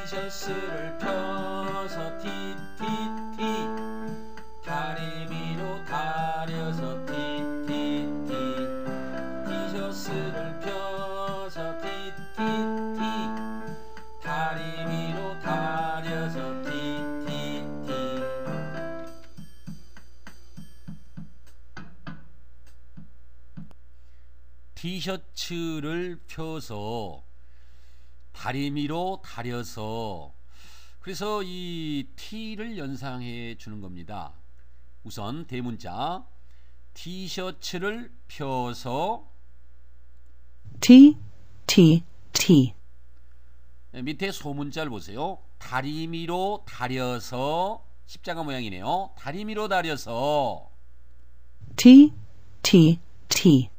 티셔츠를 펴서 티티티 다리 위로 다려서 티티티 티셔츠를 펴서 티티티 다리 위로 다려서 티티티 티셔츠를 펴서 다리 위로 다려서 그래서 이 T를 연상해 주는 겁니다. 우선 대문자 티셔츠를 펴서 T, T, T. 밑에 소문자를 보세요. 다리 위로 다려서 십자가 모양이네요. 다리 위로 다려서 T, T, T.